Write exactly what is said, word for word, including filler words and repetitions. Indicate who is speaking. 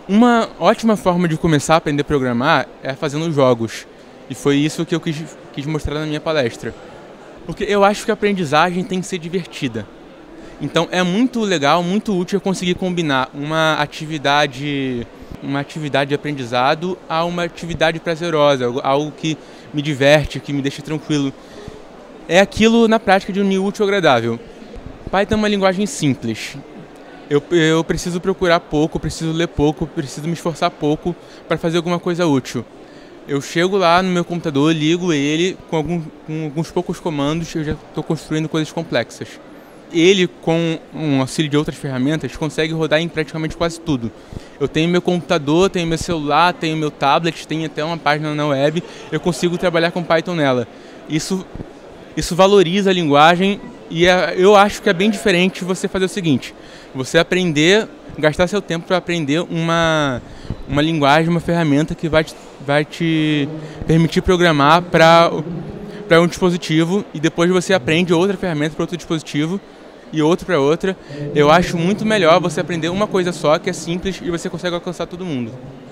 Speaker 1: Uma ótima forma de começar a aprender a programar é fazendo jogos. E foi isso que eu quis, quis mostrar na minha palestra. Porque eu acho que a aprendizagem tem que ser divertida. Então é muito legal, muito útil eu conseguir combinar uma atividade, uma atividade de aprendizado a uma atividade prazerosa, algo que me diverte, que me deixa tranquilo. É aquilo na prática de unir útil ao agradável. Python é uma linguagem simples. Eu, eu preciso procurar pouco, preciso ler pouco, preciso me esforçar pouco para fazer alguma coisa útil. Eu chego lá no meu computador, ligo ele, com, algum, com alguns poucos comandos eu já estou construindo coisas complexas. Ele, com o auxílio de outras ferramentas, consegue rodar em praticamente quase tudo. Eu tenho meu computador, tenho meu celular, tenho meu tablet, tenho até uma página na web, eu consigo trabalhar com Python nela. Isso, isso valoriza a linguagem e é, eu acho que é bem diferente você fazer o seguinte, você aprender, gastar seu tempo para aprender uma, uma linguagem, uma ferramenta que vai te, vai te permitir programar para para um dispositivo e depois você aprende outra ferramenta para outro dispositivo e outro para outra. Eu acho muito melhor você aprender uma coisa só, que é simples e você consegue alcançar todo mundo.